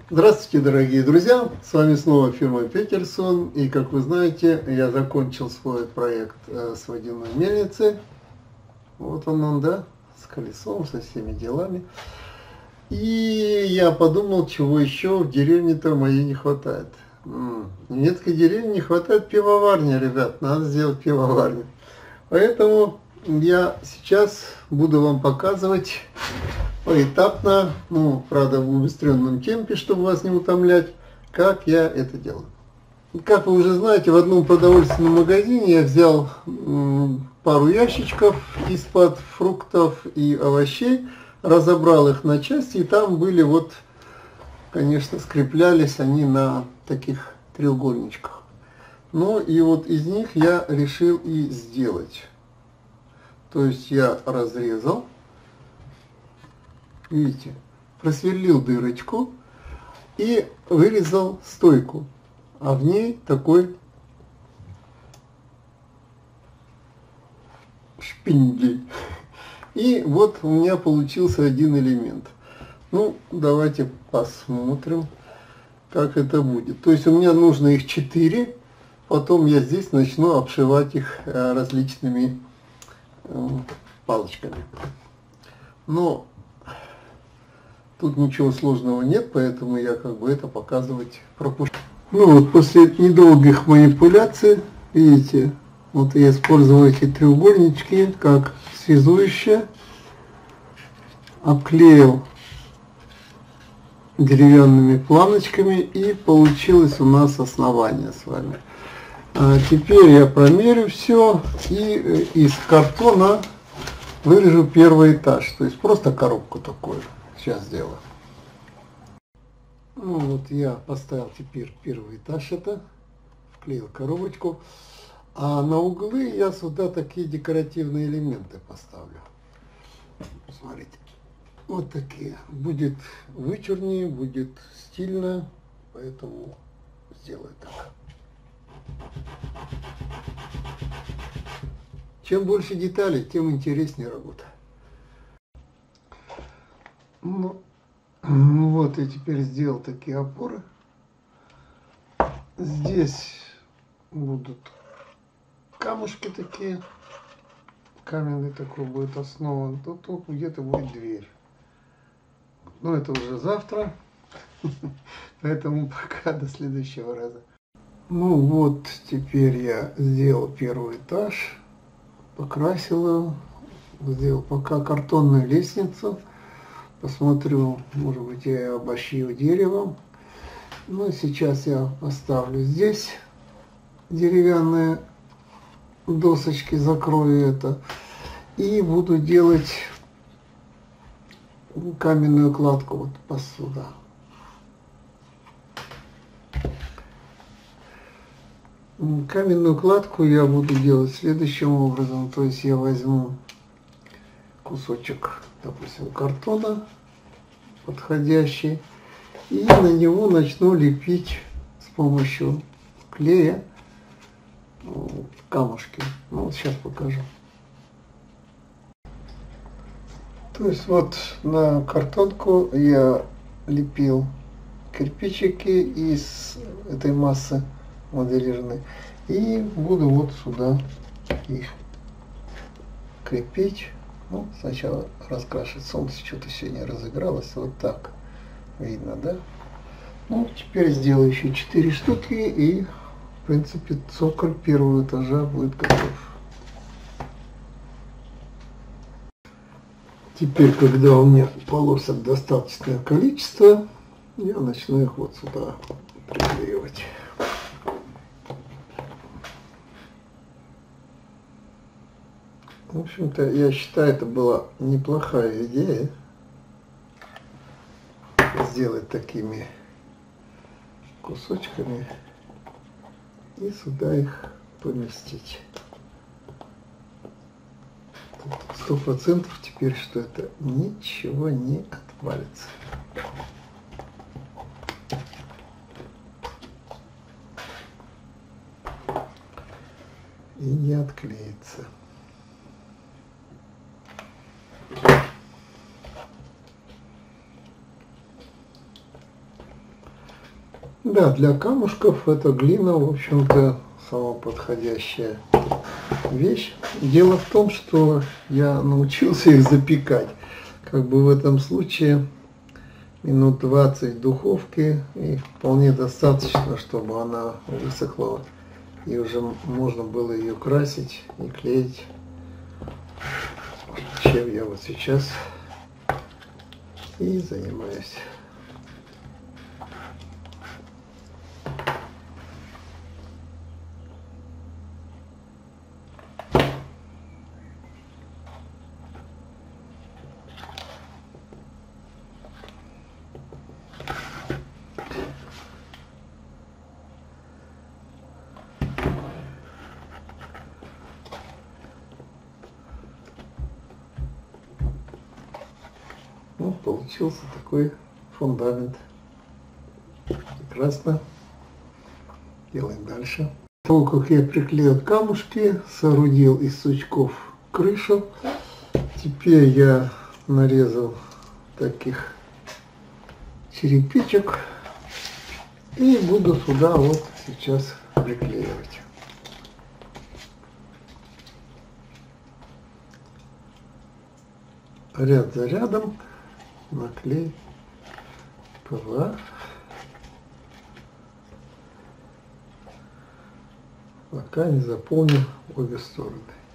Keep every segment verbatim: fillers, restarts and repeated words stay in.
Здравствуйте, дорогие друзья! С вами снова фирма Петерсон. И, как вы знаете, я закончил свой проект с водяной мельницей. Вот он, он, да, с колесом, со всеми делами. И я подумал, чего еще в деревне-то моей не хватает. В немецкой деревне не хватает пивоварни, ребят. Надо сделать пивоварню. Поэтому я сейчас буду вам показывать поэтапно, ну, правда, в убыстренном темпе, чтобы вас не утомлять, как я это делаю. Как вы уже знаете, в одном продовольственном магазине я взял пару ящичков из-под фруктов и овощей, разобрал их на части, и там были вот, конечно, скреплялись они на таких треугольничках. Ну и вот из них я решил и сделать. То есть я разрезал, видите, просверлил дырочку и вырезал стойку, а в ней такой шпиндель. И вот у меня получился один элемент. Ну, давайте посмотрим, как это будет. То есть у меня нужно их четыре, потом я здесь начну обшивать их различными палочками. Но тут ничего сложного нет, поэтому я как бы это показывать пропущу. Ну вот после недолгих манипуляций, видите, вот я использовал эти треугольнички как связующие, обклеил деревянными планочками, и получилось у нас основание с вами. А теперь я промерю все и из картона вырежу первый этаж, то есть просто коробку такую. Сейчас сделаю. Ну вот я поставил теперь первый этаж, это вклеил коробочку, а на углы я сюда такие декоративные элементы поставлю. Смотрите, вот такие. Будет вычурнее, будет стильно, поэтому сделаю так. Чем больше деталей, тем интереснее работа. Ну, ну вот я теперь сделал такие опоры. Здесь будут камушки такие. Каменный такой будет основан. Тут, тут где-то будет дверь. Но это уже завтра. Поэтому пока до следующего раза. Ну вот, теперь я сделал первый этаж. Покрасил его. Сделал пока картонную лестницу. Посмотрю, может быть, я ее обошью деревом. Ну, сейчас я поставлю здесь деревянные досочки, закрою это. И буду делать каменную кладку вот по сюда. Каменную кладку я буду делать следующим образом. То есть я возьму кусочек, допустим, картона подходящий, и на него начну лепить с помощью клея камушки. Ну, вот сейчас покажу. То есть вот на картонку я лепил кирпичики из этой массы моделированной, и буду вот сюда их крепить. Ну, сначала раскрашивать. Солнце что-то сегодня разыгралось. Вот так. Видно, да? Ну, теперь сделаю еще четыре штуки, и, в принципе, цоколь первого этажа будет готов. Теперь, когда у меня полосок достаточное количество, я начну их вот сюда приклеивать. В общем-то, я считаю, это была неплохая идея сделать такими кусочками и сюда их поместить. Сто процентов теперь, что это ничего не отвалится. И не отклеится. Да, для камушков эта глина, в общем-то, самая подходящая вещь. Дело в том, что я научился их запекать. Как бы в этом случае минут двадцать в духовке и вполне достаточно, чтобы она высохла. И уже можно было ее красить и клеить. Чем я вот сейчас и занимаюсь. Ну, получился такой фундамент. Прекрасно. Делаем дальше. После того, как я приклеил камушки, соорудил из сучков крышу, теперь я нарезал таких черепичек и буду сюда вот сейчас приклеивать. Ряд за рядом наклей ПВА. Пока не заполню обе стороны.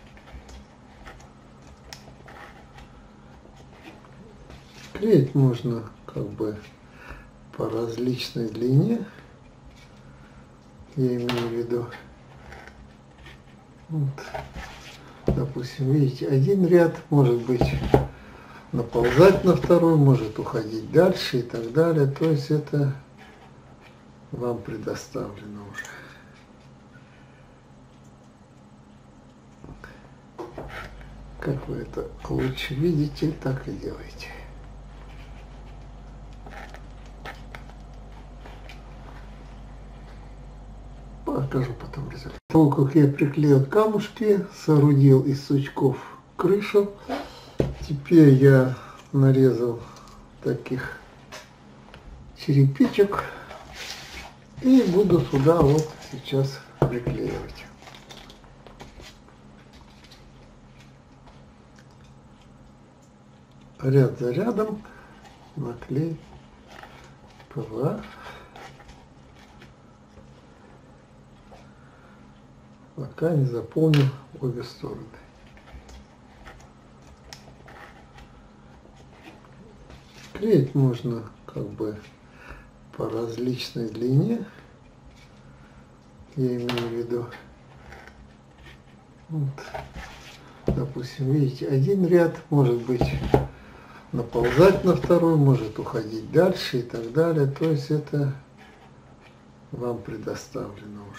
Клеить можно как бы по различной длине, я имею в виду. Вот. Допустим, видите, один ряд может быть наползать на второй, может уходить дальше и так далее. То есть это вам предоставлено уже. Как вы это лучше видите, так и делайте. Покажу потом результат. После того, как я приклеил камушки, соорудил из сучков крышу, теперь я нарезал таких черепичек и буду сюда вот сейчас приклеивать. Ряд за рядом наклей ПВА. Пока не заполню обе стороны. Клеить можно как бы по различной длине, я имею в виду. Вот. Допустим, видите, один ряд может быть наползать на второй, может уходить дальше и так далее. То есть это вам предоставлено уже.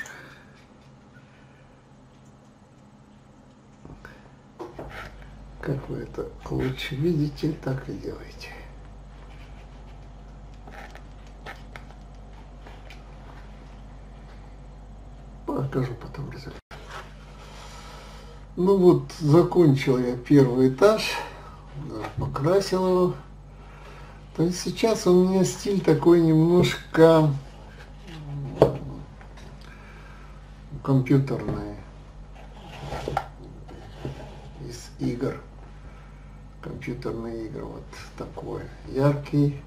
Как вы это лучше видите, так и делайте. Покажу потом результат. Ну вот, закончил я первый этаж, даже покрасил его. То есть сейчас у меня стиль такой немножко компьютерный, из игр. Компьютерные игры, вот такой яркий,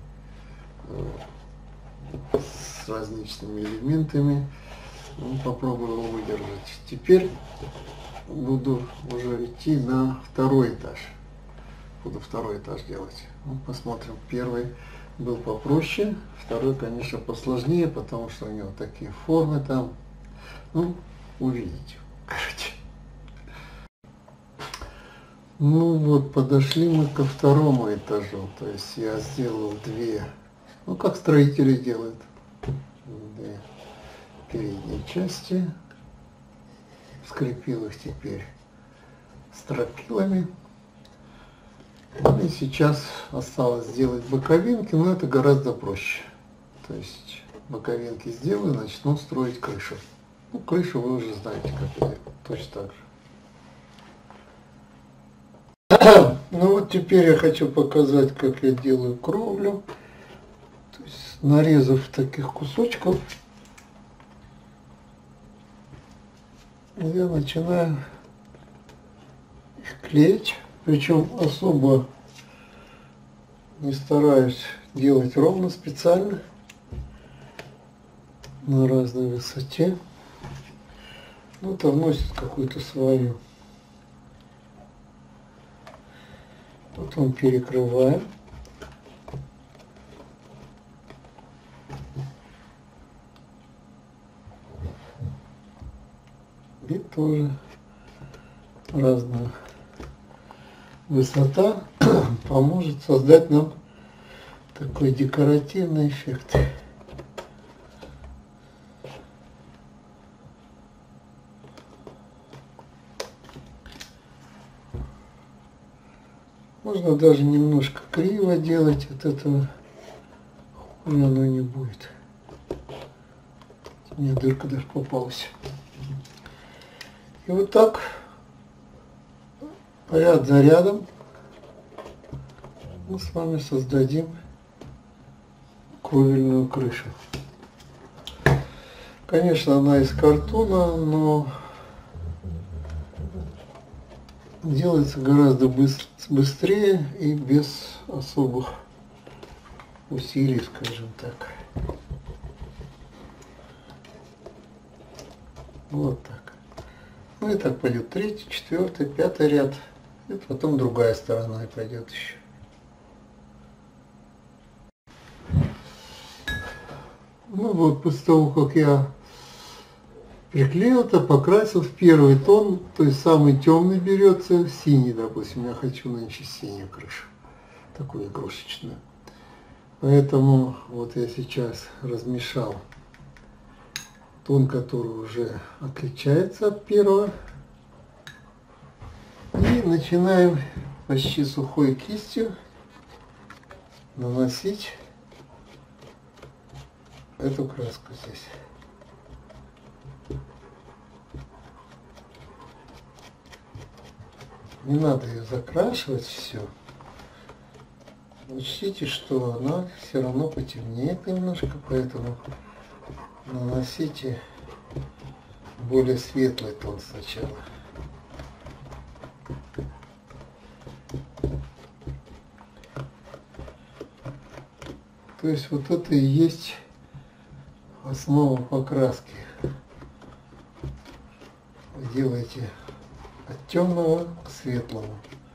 с различными элементами. Ну, попробую его выдержать. Теперь буду уже идти на второй этаж. Буду второй этаж делать. Ну, посмотрим. Первый был попроще, второй, конечно, посложнее, потому что у него такие формы там. Ну, увидите. Короче. Ну вот, подошли мы ко второму этажу. То есть я сделал две, ну как строители делают, две передние части. Скрепил их теперь стропилами. Ну и сейчас осталось сделать боковинки, но это гораздо проще. То есть боковинки сделаю, начну строить крышу. Ну, крышу вы уже знаете, как делать, точно так же. Ну вот теперь я хочу показать, как я делаю кровлю. То Нарезав таких кусочков, я начинаю их клеить, причем особо не стараюсь делать ровно, специально, на разной высоте. Ну, это вносит какую-то свою. Потом перекрываем. И тоже разная высота поможет создать нам такой декоративный эффект. Можно даже немножко криво делать, от этого хуже оно не будет. У меня дырка даже попалась. И вот так, ряд за рядом, мы с вами создадим кровельную крышу. Конечно, она из картона, но делается гораздо быстрее и без особых усилий, скажем так. Вот так. Ну и так пойдет третий, четвертый, пятый ряд. И потом другая сторона и пойдет еще. Ну вот, после того, как я приклеил это, покрасил в первый тон, то есть самый темный берется, синий, допустим, я хочу нынче синюю крышу, такую игрушечную. Поэтому вот я сейчас размешал тон, который уже отличается от первого. И начинаем почти сухой кистью наносить эту краску здесь. Не надо ее закрашивать все. Учтите, что она все равно потемнеет немножко, поэтому наносите более светлый тон сначала. То есть вот это и есть основа покраски. Вы делаете от темного к светлому.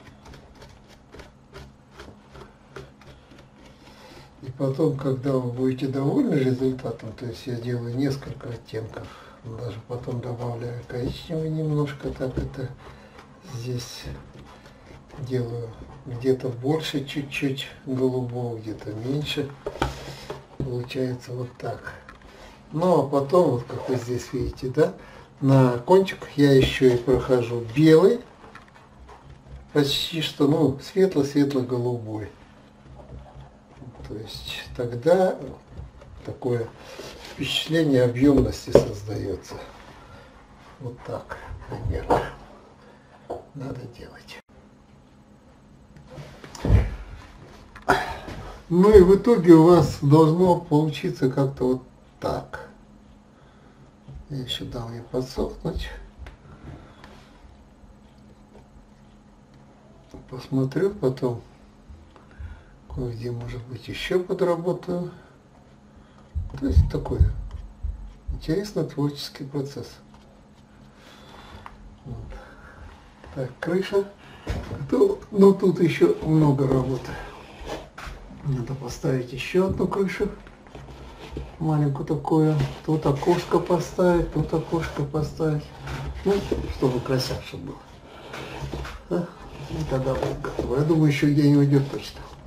И потом, когда вы будете довольны результатом, то есть я делаю несколько оттенков, даже потом добавляю коричневый немножко, так это здесь делаю где-то больше чуть-чуть голубого, где-то меньше. Получается вот так. Ну а потом, вот как вы здесь видите, да, на кончиках я еще и прохожу белый, почти что, ну, светло-светло-голубой. То есть тогда такое впечатление объемности создается. Вот так примерно надо делать. Ну и в итоге у вас должно получиться как-то вот так. Я еще дам ей подсохнуть. Посмотрю потом. Кое-где, может быть, еще подработаю. То есть такой интересный творческий процесс. Вот. Так, крыша. Но тут еще много работы. Надо поставить еще одну крышу. Маленькую такую. Тут окошко поставить, тут окошко поставить. Ну, чтобы красивше было. Да? И тогда будет готово. Я думаю, еще день уйдет точно.